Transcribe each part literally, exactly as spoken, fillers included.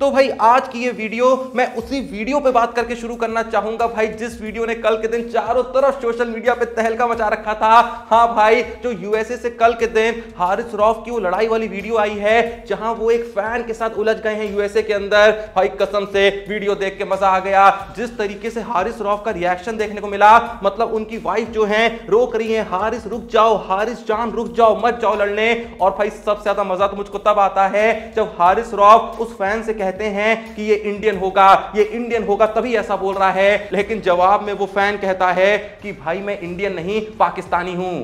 तो भाई आज की ये वीडियो मैं उसी वीडियो पे बात करके शुरू करना चाहूंगा भाई, जिस वीडियो ने कल के दिन चारों तरफ सोशल मीडिया पे तहलका मचा रखा था। हाँ भाई, जो यूएसए से कल के दिन हारिस रऊफ की वो लड़ाई वाली वीडियो आई है, जहां वो एक फैन के साथ उलझ गए हैं यूएसए के अंदर। भाई कसम से वीडियो देख के मजा आ गया। जिस तरीके से हारिस रऊफ का रिएक्शन देखने को मिला, मतलब उनकी वाइफ जो है रोक रही है, हारिस रुक जाओ, हारिस जान रुक जाओ, मत जाओ लड़ने। और भाई सबसे ज्यादा मजा तो मुझको तब आता है जब हारिस रऊफ उस फैन से कहते हैं कि ये इंडियन होगा, ये इंडियन होगा, तभी ऐसा बोल रहा है। लेकिन जवाब में वो फैन कहता है कि भाई मैं इंडियन नहीं पाकिस्तानी हूं।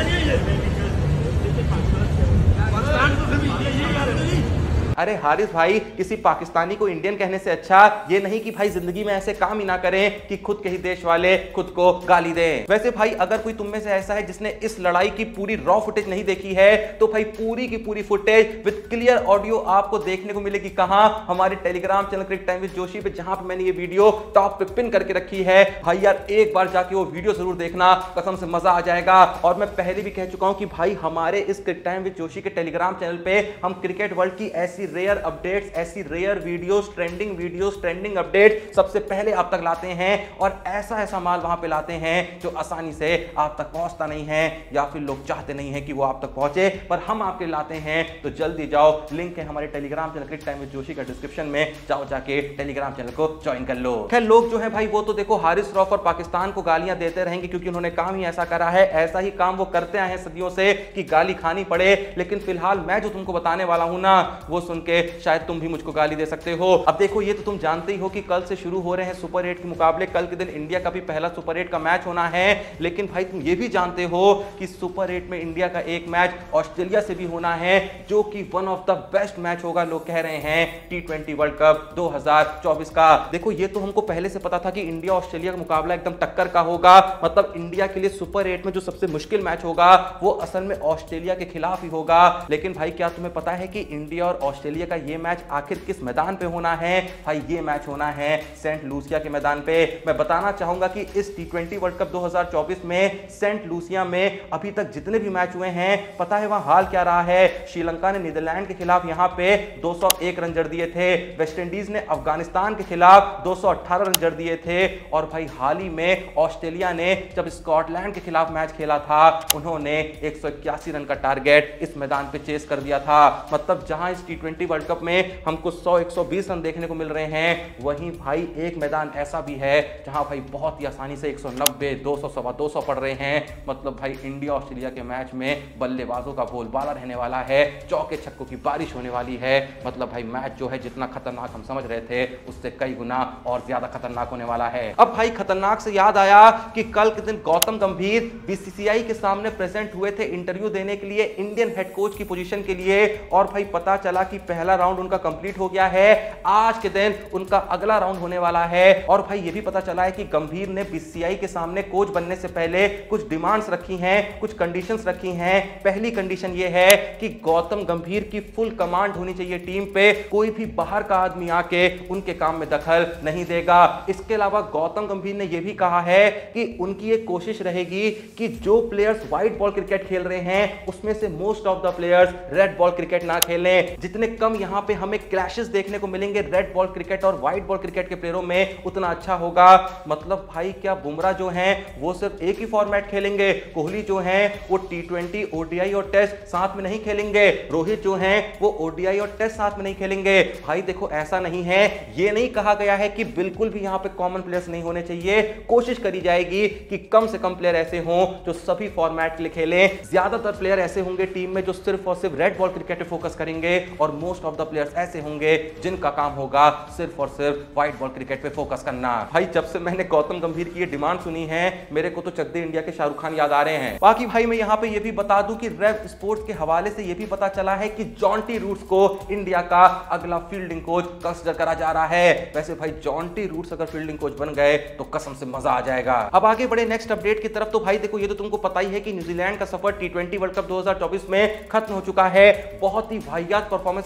अरे हारिस भाई, किसी पाकिस्तानी को इंडियन कहने से अच्छा ये नहीं कि भाई जिंदगी में ऐसे काम ही ना करें कि खुद के ही देश वाले खुद को गाली दें। वैसे भाई अगर कोई तुम में से ऐसा है जिसने इस लड़ाई की पूरी रॉ फुटेज नहीं देखी है, तो भाई पूरी की पूरी फुटेज विद क्लियर ऑडियो आपको देखने को मिलेगी। कहां? हमारे Telegram channel crick time with Joshi पे, जहां पे मैंने ये वीडियो टॉप पे पिन करके रखी है। भाई यार एक बार जाके वो वीडियो जरूर देखना, कसम से मजा आ जाएगा। और मैं पहले भी कह चुका हूं कि भाई हमारे इस क्रिक टाइम विद जोशी के टेलीग्राम चैनल पे हम क्रिकेट वर्ल्ड की ऐसी रेयर अपडेट्स, ऐसी rare videos, trending videos, trending update सबसे पहले आप तक लाते हैं। और ऐसा ऐसा माल वहां पे लाते हैं जो आसानी से आप तक पहुंचता नहीं है, या फिर लोग चाहते नहीं है कि वो आप तक पहुंचे, पर हम आपके लाते हैं। तो जल्दी जाओ, लिंक है हमारे Telegram channel crick time with Joshi का डिस्क्रिप्शन में, जाओ जाके टेलीग्राम चैनल को ज्वाइन कर लो। खैर लोग जो है भाई वो तो देखो हारिस रऊफ और पाकिस्तान को गालियां देते रहेंगे, क्योंकि उन्होंने काम ही ऐसा करा है, ऐसा ही काम वो करते आए हैं सदियों से कि गाली खानी पड़े। लेकिन फिलहाल मैं जो तुमको बताने वाला हूं ना, वो सुन के शायद तुम भी मुझको गाली दे सकते हो। अब देखो ये तो तुम जानते ही हो कि कल से शुरू हो रहे हैं सुपर एट के मुकाबले। कल के दिन इंडिया का भी पहला सुपर एट का मैच होना है। लेकिन भाई तुम ये भी जानते हो कि सुपर एट में इंडिया का एक मैच ऑस्ट्रेलिया से भी होना है, जो कि one of the best match होगा, लोग कह रहे हैं टी ट्वेंटी वर्ल्ड कप दो हज़ार चौबीस का। देखो ये तो हमको पहले से पता था कि इंडिया ऑस्ट्रेलिया का मुकाबला एकदम टक्कर का होगा। मतलब इंडिया के लिए सुपर एट में जो सबसे मुश्किल मैच होगा वो असल में ऑस्ट्रेलिया के खिलाफ ही होगा। लेकिन भाई क्या तुम्हें पता है कि इंडिया और ऑस्ट्रेलिया का ये मैच आखिर किस मैदान पे होना है? भाई ये मैच होना है सेंट लूसिया के मैदान पे। मैं बताना चाहूंगा कि इस टी ट्वेंटी वर्ल्ड कप दो हज़ार चौबीस में सेंट लूसिया में अभी तक जितने भी मैच हुए हैं, पता है वहां हाल क्या रहा है? श्रीलंका ने नीदरलैंड के खिलाफ यहां पे दो सौ एक रन जड़ दिए थे, वेस्ट इंडीज ने अफगानिस्तान के खिलाफ दो सौ अठारह रन जड़ दिए थे, और भाई हाल ही में ऑस्ट्रेलिया ने जब स्कॉटलैंड के खिलाफ मैच खेला था, उन्होंने एक सौ इक्यासी रन का टारगेट इस मैदान पे चेस कर दिया था। मतलब जहां इस टी ट्वेंटी वर्ल्ड कप में हमको सौ एक सौ बीस रन देखने को मिल रहे हैं, वहीं भाई एक मैदान ऐसा भी है जहां भाई बहुत ही आसानी से एक सौ नब्बे, दो सौ, सवा दो सौ पड़ रहे हैं। मतलब भाई इंडिया ऑस्ट्रेलिया के मैच में बल्लेबाजों का बोलबाला रहने वाला है, चौके छक्कों की बारिश होने वाली है। मतलब भाई मैच जो है जितना खतरनाक हम समझ रहे थे, उससे कई गुना और ज्यादा खतरनाक होने वाला है। अब भाई खतरनाक से याद आया कि कल के दिन गौतम गंभीर बीसीसीआई के सामने प्रेजेंट हुए थे इंटरव्यू देने के लिए इंडियन हेड कोच की पोजीशन के लिए, और भाई पता चला कि पहला राउंड उनका कंप्लीट हो गया है। आज के दिन उनका अगला राउंड होने वाला है। और भाई ये भी पता चला है कि गंभीर ने बीसीसीआई के सामने कोच बनने से पहले कुछ डिमांड्स रखी हैं, कुछ कंडीशंस रखी हैं। पहली कंडीशन ये है कि गौतम गंभीर की फुल कमांड होनी चाहिए टीम पे, कोई भी बाहर का आदमी आके उनके काम में दखल नहीं देगा। इसके अलावा गौतम गंभीर ने यह भी कहा है कि उनकी एक कोशिश रहेगी कि जो प्लेयर्स व्हाइट बॉल क्रिकेट खेल रहे हैं, उसमें से most of the players red ball cricket ना खेलें। जितने कम यहां पे हमें क्लैशेस देखने को मिलेंगे रेड बॉल क्रिकेट और व्हाइट बॉल क्रिकेट के प्लेयरों में, उतना अच्छा होगा। मतलब भाई क्या बुमराह जो हैं वो सिर्फ एक ही फॉर्मेट खेलेंगे, कोहली जो हैं वो टी ट्वेंटी, ओडीआई और टेस्ट साथ में नहीं खेलेंगे, रोहित जो हैं वो ओडीआई और टेस्ट साथ में नहीं खेलेंगे। भाई देखो ऐसा नहीं है, ये नहीं कहा गया है कि बिल्कुल भी यहां पे कॉमन प्लेयर्स नहीं होने चाहिए। कोशिश करी जाएगी कि कम से कम प्लेयर ऐसे हों जो सभी फॉर्मेट के लिए खेलें। ज्यादातर प्लेयर ऐसे होंगे टीम में जो सिर्फ और सिर्फ रेड बॉल क्रिकेट पे फोकस करेंगे, और मोस्ट ऑफ द प्लेयर्स ऐसे होंगे जिनका काम होगा सिर्फ और सिर्फ व्हाइट बॉल क्रिकेट पे फोकस करना। भाई जब से मैंने गौतम गंभीर की ये डिमांड सुनी है, मेरे को तो चक दे इंडिया के शाहरुख खान याद आ रहे हैं। बाकी भाई मैं यहाँ पे ये भी बता दूं कि रेव स्पोर्ट्स के हवाले से ये भी पता चला है कि जॉन्टी रूट्स को इंडिया का अगला फील्डिंग कोच कंसीडर करा जा रहा है। वैसे भाई जॉन्टी रूट्स अगर फील्डिंग कोच बन गए तो कसम से मजा आ जाएगा। अब आगे बढ़े नेक्स्ट अपडेट की तरफ। तो भाई देखो ये तो तुमको पता ही है कि न्यूजीलैंड का सफर टी ट्वेंटी वर्ल्ड कप दो हज़ार चौबीस में खत्म हो चुका है। बहुत ही वाहियात परफॉर्मेंस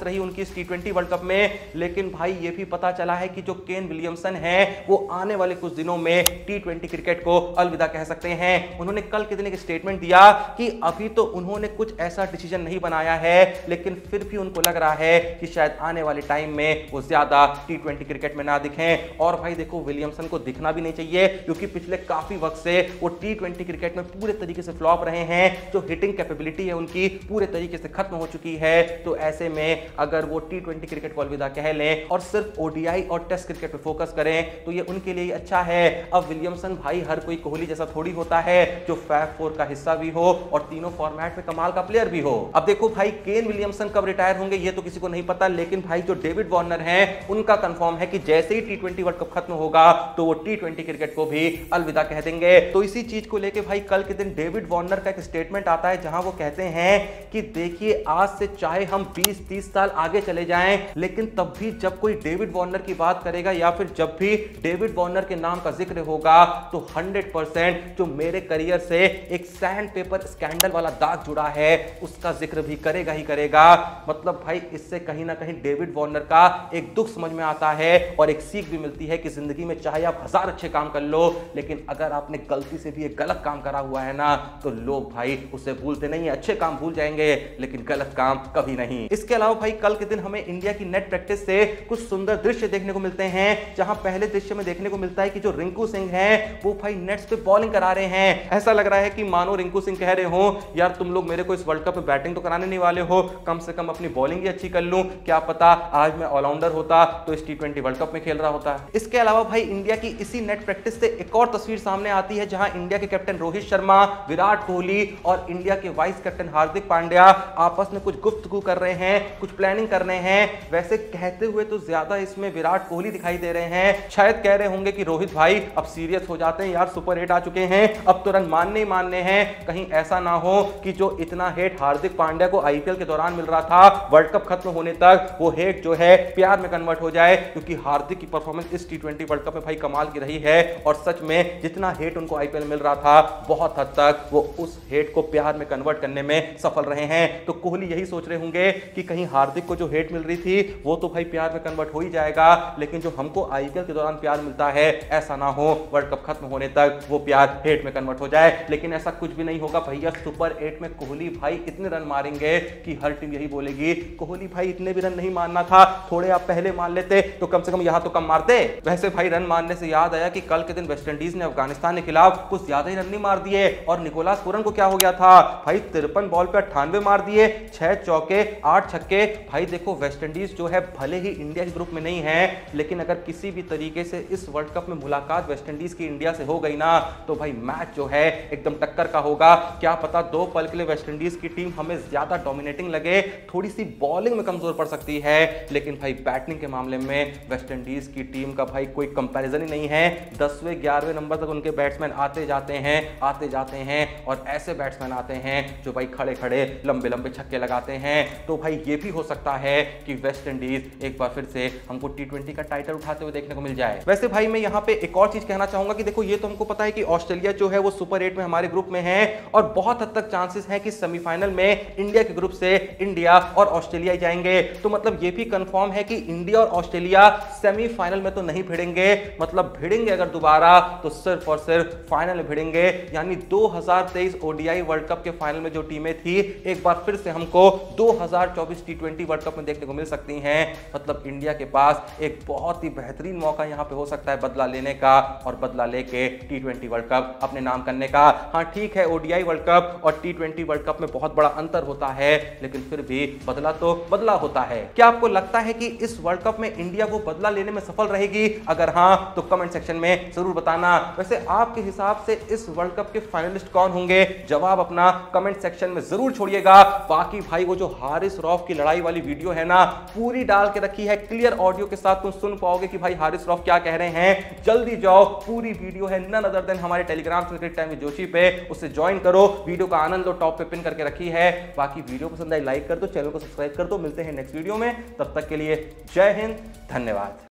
परफॉर्मेंस रही उनकी इस टी ट्वेंटी वर्ल्ड कप में, लेकिन भाई ये भी पता चला है कि जो केन विलियमसन है वो आने वाले कुछ दिनों में टी ट्वेंटी क्रिकेट को अलविदा कह सकते हैं। उन्होंने कल के दिन एक स्टेटमेंट दिया कि अभी तो उन्होंने कुछ ऐसा डिसीजन नहीं बनाया है, लेकिन फिर भी उनको लग रहा है कि शायद आने वाले टाइम में वो ज्यादा टी ट्वेंटी क्रिकेट में ना दिखें। और भाई देखो, विलियमसन को दिखना भी नहीं चाहिए क्योंकि पिछले काफी वक्त से वो टी ट्वेंटी क्रिकेट में पूरे तरीके से फ्लॉप रहे हैं। जो हिटिंग कैपेबिलिटी है उनकी पूरे तरीके से खत्म हो चुकी है। तो ऐसे में अगर वो टी ट्वेंटी क्रिकेट को अलविदा कह लें और सिर्फ ओडीआई और टेस्ट क्रिकेट पे फोकस करें तो ये उनके लिए अच्छा है। अब विलियमसन भाई हर कोई कोहली जैसा थोड़ी होता है जो फैब फोर का हिस्सा भी हो और तीनों फॉर्मेट में कमाल का प्लेयर भी हो। अब देखो भाई, केन विलियमसन कब रिटायर होंगे ये तो किसी को नहीं पता, लेकिन भाई जो डेविड वार्नर हैं उनका कंफर्म है कि जैसे ही टी ट्वेंटी वर्ल्ड कप खत्म होगा तो वो टी ट्वेंटी क्रिकेट को भी अलविदा कह देंगे। तो इसी चीज को लेके भाई कल के दिन डेविड वार्नर का एक स्टेटमेंट आता है जहां वो कहते हैं कि देखिए, आज से चाहे हम बीस तीस साल आगे चले जाएं, लेकिन तब भी जब कोई डेविड वार्नर की बात करेगा या फिर जब भी डेविड वार्नर के नाम का जिक्र होगा तो हंड्रेड परसेंट जो मेरे करियर से एक सैंड पेपर स्कैंडल वाला दाग जुड़ा है उसका जिक्र भी करेगा ही करेगा। मतलब भाई इससे कहीं ना कहीं डेविड वार्नर का एक दुख समझ में आता है और एक सीख भी मिलती है कि जिंदगी में चाहे आप हजार अच्छे काम कर लो, लेकिन अगर आपने गलती से भी एक गलत काम करा हुआ है ना तो लोग भाई उसे भूलते नहीं है। अच्छे काम भूल जाएंगे लेकिन गलत काम कभी नहीं। इसके अलावा भाई कल के दिन हमें इंडिया की नेट प्रैक्टिस से कुछ सुंदर दृश्य देखने को मिलते हैं, जहां पहले दृश्य में देखने को मिलता है कि जो रिंकू सिंह हैं वो भाई नेट्स पे बॉलिंग करा रहे हैं। ऐसा लग रहा है कि मानो रिंकू सिंह कह रहे हो, यार तुम लोग मेरे को इस वर्ल्ड कप में बैटिंग तो कराने नहीं वाले हो, कम से कम अपनी बॉलिंग ही अच्छी कर लूं, क्या पता आज मैं ऑलराउंडर होता तो इस टी ट्वेंटी वर्ल्ड कप में खेल रहा होता। इसके अलावा भाई इंडिया की इसी नेट प्रैक्टिस से एक और तस्वीर सामने आती है जहां इंडिया के कैप्टन रोहित शर्मा, विराट कोहली और इंडिया के वाइस कैप्टन हार्दिक पांड्या आपस में कुछ गुफ्तगू कर रहे हैं, कुछ प्लानिंग कर रहे हैं। वैसे कहते हुए तो ज्यादा इसमें विराट कोहली दिखाई दे रहे हैं, शायद कह रहे होंगे कि रोहित भाई अब सीरियस हो जाते हैं यार, सुपर एट आ चुके हैं, अब तो रन मानने ही मानने हैं, कहीं ऐसा ना हो कि जो इतना हेट हार्दिक पांड्या को आईपीएल के दौरान मिल रहा था वर्ल्ड कप खत्म होने तक वो हेट जो है प्यार में कन्वर्ट हो जाए। क्योंकि हार्दिक की परफॉर्मेंस इस टी ट्वेंटी वर्ल्ड कप में भाई कमाल की रही है और सच में जितना हेट उनको आईपीएल मिल रहा था बहुत हद तक वो उस हेट को प्यार में कन्वर्ट करने में सफल रहे हैं। तो कोहली यही सोच रहे होंगे कि कहीं हार्दिक को जो हेट मिल रही थी वो तो भाई प्यार में कन्वर्ट हो ही जाएगा, लेकिन जो हमको आईपीएल के दौरान प्यार मिलता है ऐसा ना हो वर्ल्ड कप खत्म होने तक वो प्यार हेट में कन्वर्ट हो जाए। लेकिन ऐसा कुछ भी नहीं होगा भैया, सुपर एट में कोहली भाई इतने रन मारेंगे कि हर टीम यही बोलेगी कोहली भाई इतने भी रन नहीं मारना था, थोड़े आप पहले मान लेते तो कम से कम यहां तो कम मारते। वैसे भाई रन मारने से याद आया कि कल के दिन वेस्टइंडीज ने अफगानिस्तान के खिलाफ कुछ ज्यादा ही रन नहीं मार दिए और निकोलस पूरन को क्या हो गया था भाई, तिरपन बॉल पे अट्ठानवे मार दिए, छह चौके आठ छक्के। भाई देखो वेस्टइंडीज जो है भले ही इंडिया के ग्रुप में नहीं है, लेकिन अगर किसी भी तरीके से इस वर्ल्ड कप में मुलाकात वेस्टइंडीज की इंडिया से हो गई ना तो भाई मैच जो है एकदम टक्कर का होगा। क्या पता दो पल के लिए वेस्टइंडीज की टीम हमें ज्यादा डोमिनेटिंग लगे, थोड़ी सी बॉलिंग में कमजोर पड़ सकती है, लेकिन भाई बैटिंग के मामले में वेस्टइंडीज की टीम का भाई कोई कंपैरिजन ही नहीं है। दसवें ग्यारहवें नंबर तक उनके बैट्समैन आते जाते हैं आते जाते हैं और ऐसे बैट्समैन आते हैं जो भाई खड़े खड़े लंबे लंबे छक्के लगाते हैं। तो भाई ये भी हो सकता है कि वेस्टइंडीज एक बार फिर से हमको टी ट्वेंटी का टाइटल उठाते हुए देखने को मिल जाए। वैसे भाई मैं यहाँ पे एक और चीज कहना चाहूंगा कि देखो ये तो हमको पता है कि ऑस्ट्रेलिया जो है वो सुपर एट में हमारे ग्रुप में है और बहुत हद तक चांसेस है कि सेमीफाइनल में इंडिया के ग्रुप से इंडिया और ऑस्ट्रेलिया जाएंगे। तो मतलब ये भी कंफर्म है कि इंडिया और ऑस्ट्रेलिया सेमीफाइनल में तो नहीं भिड़ेंगे, मतलब भिड़ेंगे अगर दोबारा तो सिर्फ और सिर्फ फाइनल में भिड़ेंगे। यानी दो हज़ार तेईस ओडीआई वर्ल्ड कप के फाइनल में जो टीमें थी एक बार फिर से हमको दो हज़ार चौबीस टी ट्वेंटी वर्ल्ड कप में देखने को मिल सकती हैं। मतलब इंडिया के पास एक बहुत ही बेहतरीन मौका यहां पे हो सकता है बदला लेने का और बदला लेके टी ट्वेंटी वर्ल्ड कप अपने नाम करने का। हाँ ठीक है, ओडीआई वर्ल्ड कप और टी ट्वेंटी वर्ल्ड कप में बहुत बड़ा अंतर होता है, लेकिन फिर भी बदला तो बदला होता है। क्या आपको लगता है कि इस वर्ल्ड कप में इंडिया वो बदला लेने में सफल रहेगी? अगर हाँ तो कमेंट सेक्शन में जरूर बताना। वैसे आपके हिसाब से इस वर्ल्ड कप के फाइनलिस्ट कौन होंगे? जवाब अपना कमेंट सेक्शन में जरूर छोड़िएगा। बाकी भाई वो जो हारिस रौफ की लड़ाई वाली वीडियो है ना पूरी डाल के रखी है, क्लियर ऑडियो के साथ तुम सुन पाओगे कि भाई हारिस रौफ क्या कह रहे हैं। जल्दी जाओ, पूरी वीडियो है नन अदर देन हमारे Telegram channel time with Joshi पे, उससे ज्वाइन करो, वीडियो का आनंद लो, टॉप पे पिन करके रखी है। बाकी वीडियो पसंद आई लाइक कर दो, चैनल को सब्सक्राइब कर दो। मिलते हैं नेक्स्ट वीडियो में, तब तक के लिए जय हिंद, धन्यवाद।